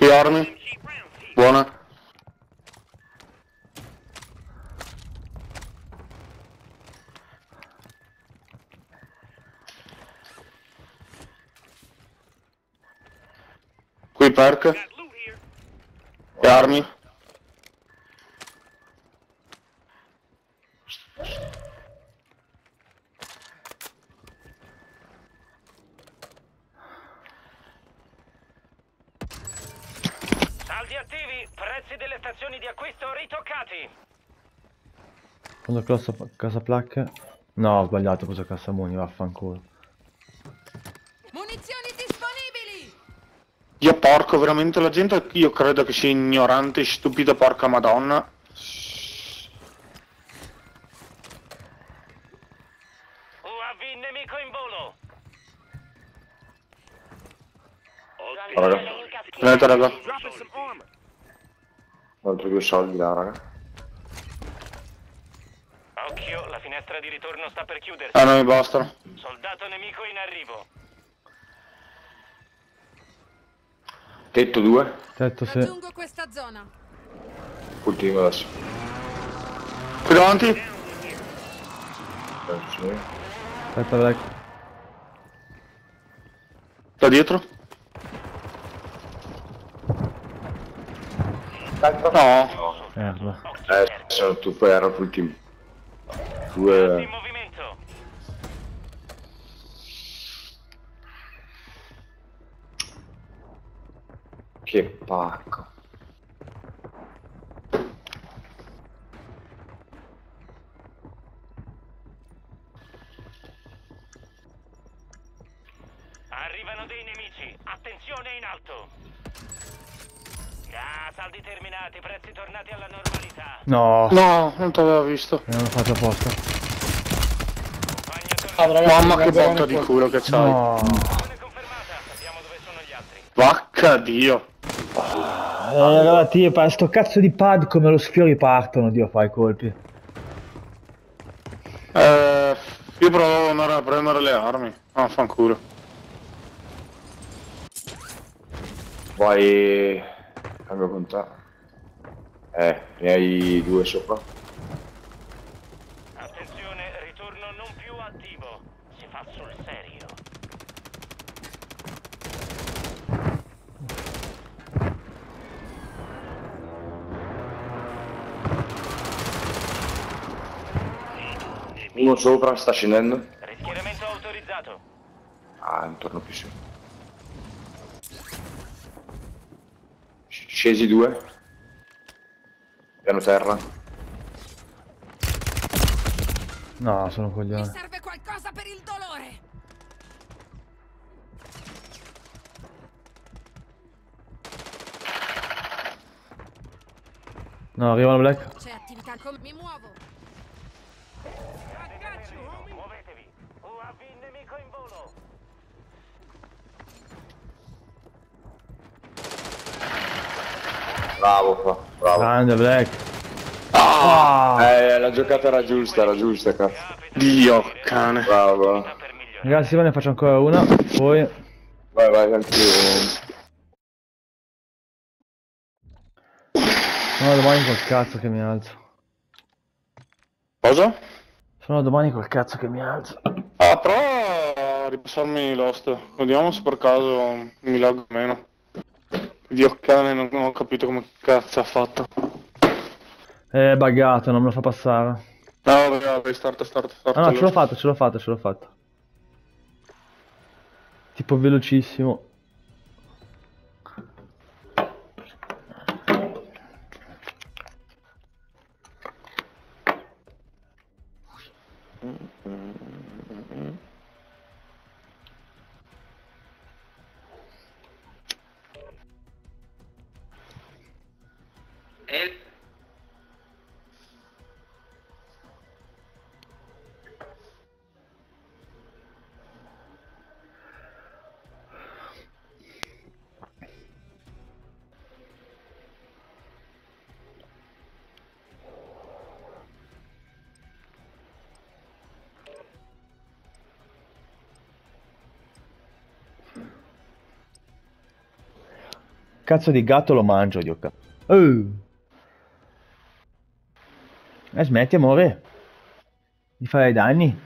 Qui armi. Buona. Qui perk. E armi. Saldi attivi, prezzi delle stazioni di acquisto ritoccati. Quando casa placche. No, ho sbagliato, cosa cassamoni, vaffanculo. Munizioni disponibili! Io porco, veramente la gente, io credo che sia ignorante, stupida, porca madonna. UAV nemico in volo. Raga. Venite raga. Altri 2 soldi là, raga. Occhio, la finestra di ritorno sta per chiudersi. Ah, non mi bastano. Soldato nemico in arrivo. Tetto 2. Tetto sì. Raggiungo questa zona. Ultimo adesso. Qui davanti. Aspetta, Black. Da dietro. No. Merda. Sono tu poi ero l'ultimo. In 2. movimento. Che pacco. Arrivano dei nemici. Attenzione in alto. Ah, saldi terminati, prezzi tornati alla normalità. No, No, non t'aveva visto. non l'ho fatto apposta. Compagno tornato. Mamma che botta di culo che c'hai. No. Missione confermata. Sappiamo dove sono gli altri. Vacca Dio. Allora, Dio, sto cazzo di pad come lo sfiori partono, Dio, fa i colpi. Io provo ad andare a prendere le armi. Ah, fanculo. Vai. Cambio con te. Ne hai 2 sopra. Attenzione, ritorno non più attivo. Si fa sul serio. Uno sopra, sta scendendo. Rischieramento autorizzato. Ah, non torno più su. Scesi 2. Piano terra. No, sono un Mi coglione. serve qualcosa per il dolore! No, arrivano Black. C'è attività mi muovo! Muovetevi. UAV nemico in volo. Bravo qua, bravo. Grande Black. La giocata era giusta, cazzo. Dio, cane. Bravo. Per migliorare. Ragazzi, va, ne faccio ancora una. Poi. Vai, anch'io. Sono domani col cazzo che mi alzo. Cosa? Sono domani col cazzo che mi alzo. Ah, prova a ripassarmi Lost. Vediamo se per caso mi laggo meno. Dio cane, non ho capito come cazzo ha fatto. È buggato, non me lo fa passare. No, vabbè, start. Ah no, ce l'ho fatto. Tipo velocissimo. Cazzo di gatto lo mangio, Dio cazzo. Smetti, amore. Di fare i danni.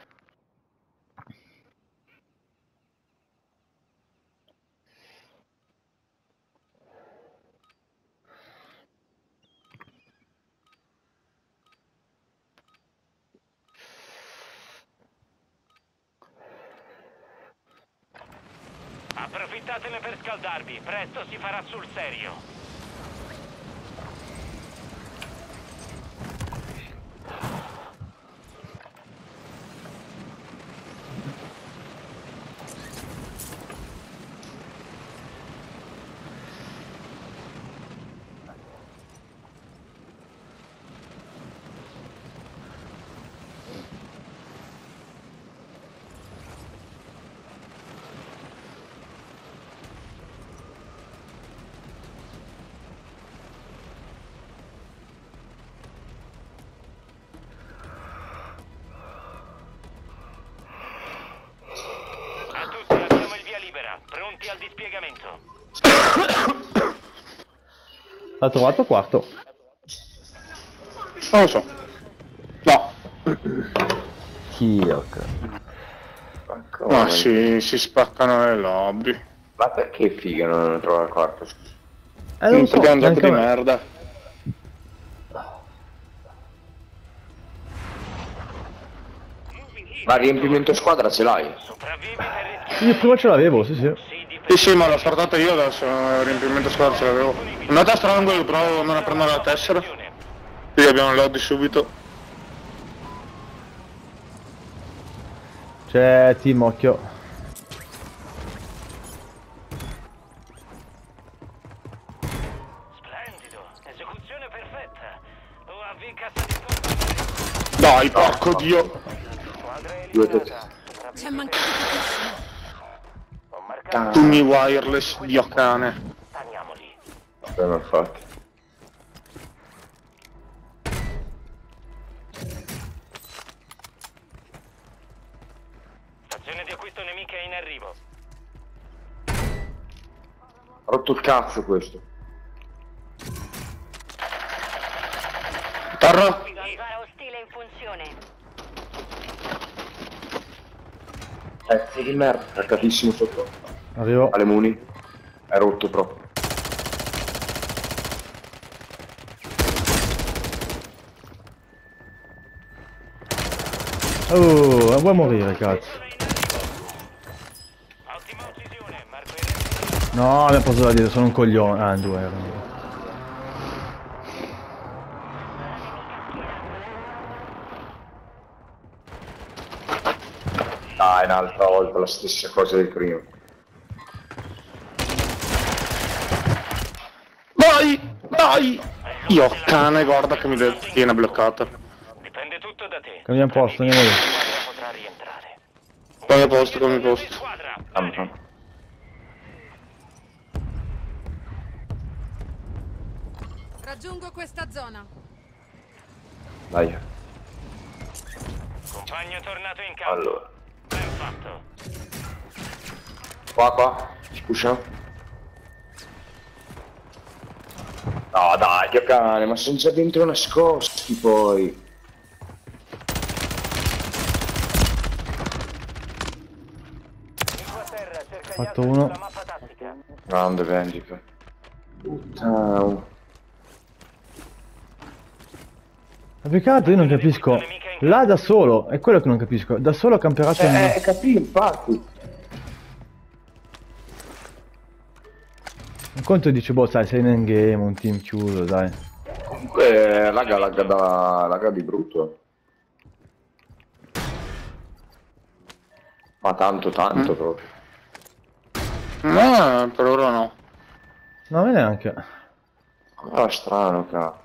Approfittatene per scaldarvi, presto si farà sul serio. A tutti abbiamo il via libera, pronti al dispiegamento. L'ha trovato quarto. Non lo so. No. Dio cazzo. Ma si spaccano le lobby. Ma perché figa non trova il quarto? Non so, Perché è un gioco anche di a me. merda. Ma riempimento squadra ce l'hai? Sopravvivi per Io prima ce l'avevo, sì sì. Sì, sì, ma l'ho startata io adesso, il riempimento squadra ce l'avevo. Andate a strangolo, provo andare a prendere la tessera. Qui abbiamo il lobby subito. C'è team, occhio. Splendido, esecuzione perfetta. UAV cassa di pompa. Dai, porco dio. Squadra Due eliminata. Ci è mancato pochissimo. Ho marcato. Tu mi wireless, dio cane. Tagliamoli. Non ho fatto. Stazione di acquisto nemica in arrivo. Ha rotto il cazzo questo. Terra? Gara ostile in funzione. Pezzi di merda. Attaccatissimo sotto. Arrivo. Alle muni. È rotto proprio. Vuoi morire, cazzo. Ottima uccisione, marco in No, mi ha preso da dietro, sono un coglione. Ah, in due erano. Dai, un'altra volta la stessa cosa del primo. Vai! Vai! Io cane, guarda che mi tiene bloccata. Dipende tutto da te. Cambiamo posto, andiamo La lì. squadra potrà rientrare. Come posto, come posto. Squadra. Raggiungo questa zona. Dai. Compagno tornato in campo. Allora. Ben fatto. Qua. Scusa. No dai, che cane, ma sono già dentro nascosti poi. Giù a terra, cerca gli Fatto altri uno. sulla mappa tattica. Grande vendita. Puttana. Ma più che altro io non capisco. Là da solo, è quello che non capisco. Da solo ha camperato in... Capì, infatti. Un conto dice, boh, sai, sei in endgame, un team chiuso, dai. Comunque, laga di brutto. Ma tanto proprio. No, per ora no. No, a me neanche. Ah, strano, cazzo.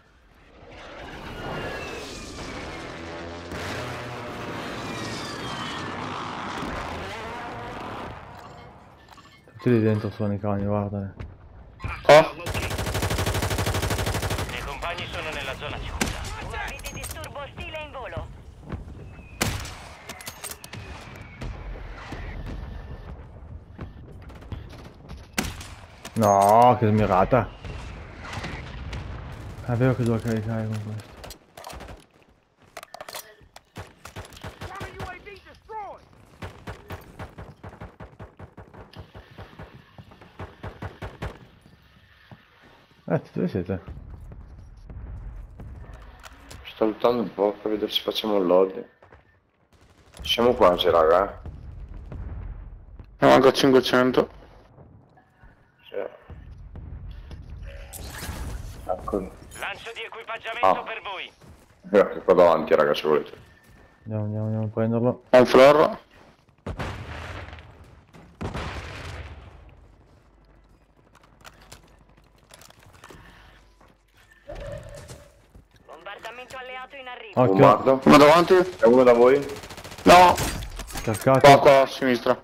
Tutti lì dentro sono i cani, guardane. Oh, I miei compagni sono nella zona sicura. UAV di disturbo ostile in volo. No, che smirata. È vero che devo caricare con questo. Dove siete? Sto lottando un po' per vedere se facciamo un load. Siamo quasi, raga. Ne manca 500. Sì. Eccoli. Lancio di equipaggiamento per voi. Qua davanti, raga, se volete. Andiamo a prenderlo. Un flor. Bombardamento alleato in arrivo. Occhio, Bombardo. Uno davanti? È uno da voi? No! cercato. Qua a sinistra.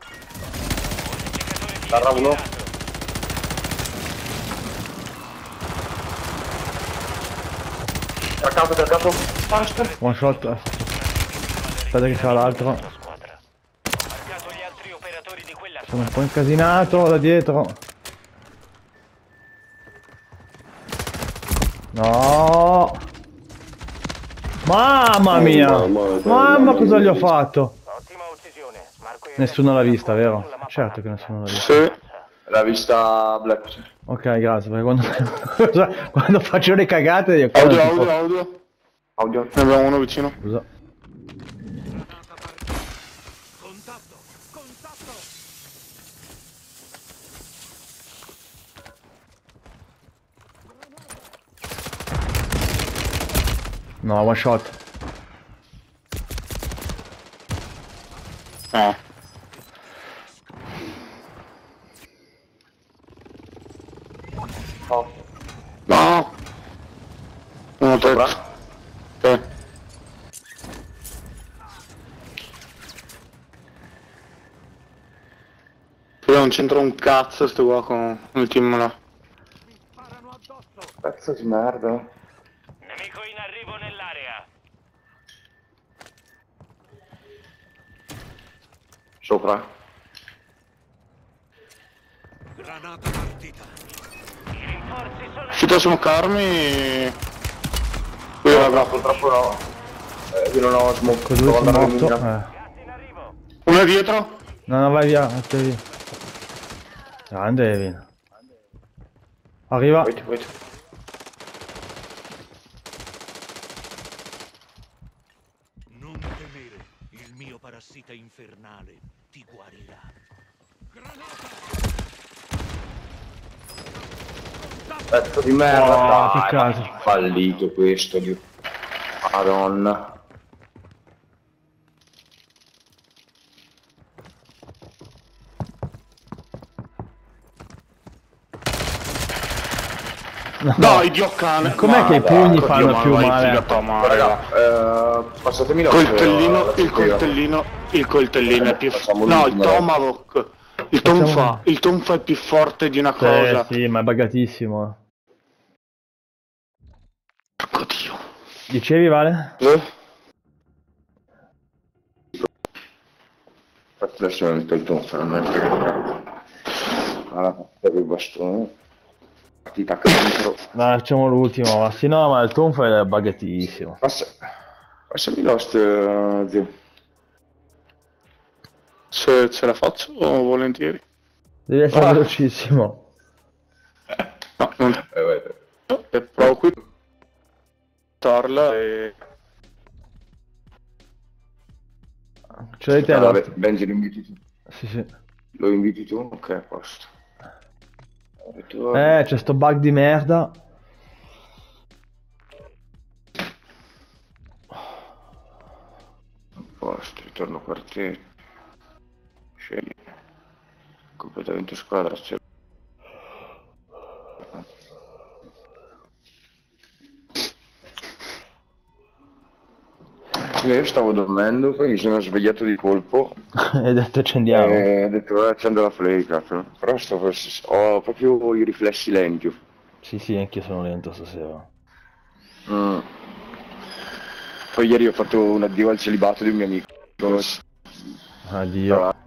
Sarà uno. Cercato. One shot. Aspetta che c'è l'altro. Squadra. Marcato gli altri operatori di quella Sono un po' incasinato da dietro. No! Mamma mia! Mamma, cosa gli ho fatto? Ottima uccisione. Marco Nessuno l'ha vista, vero? Certo che nessuno l'ha vista. Sì. L'ha vista Black. Ok, grazie, perché quando faccio le cagate io Audio. Ne abbiamo uno vicino. Scusa. No, one shot. No. No. Uno Sopra? tetto. Sì. Io non c'entro un cazzo sto qua con il team là. Pezzo di merda. Nemico in arrivo nell'area. Sopra? I rinforzi sono Ci posso smoccarmi? Qui No, raga. purtroppo no. Io non ho smoke. Così Devo sono andare morto. in gas in arrivo. Uno è dietro? No, vai via, vai via. Grande Evin. Arriva. Wait. Non temere, il mio parassita infernale ti guarirà. Pezzo di merda. Oh, Dai, peccato. ma fallito questo. Madonna. Dai, Dio cane. Com'è che i pugni fanno più male? Raga, passatemi la Il coltellino è più Facciamo no, il l'ultimo. tomahawk. Il tonfa è più forte di una cosa. Sì, ma è buggatissimo. Oddio. Dicevi, Vale? Adesso non il tonfa, non è fregato. Allora, per il bastone. Partita contro. Dai, facciamo l'ultimo. Ma sì, no, ma il tonfa è buggatissimo. Passami l'host, zio. Se ce la faccio, volentieri. Devi essere velocissimo. No, non provo qui. Torla e... Ce l'hai te, Vabbè, Lost? Benji lo inviti tu. Sì. Lo inviti tu? Ok, a posto. C'è sto bug di merda. A posto, ritorno quartiere. Scegli. Completamente squadra. Io stavo dormendo, poi mi sono svegliato di colpo Hai detto accendiamo. e ho detto accendo la play, cazzo. Però ho proprio i riflessi lenti. Sì, anch'io sono lento stasera. Poi ieri ho fatto un addio al celibato di un mio amico. Addio.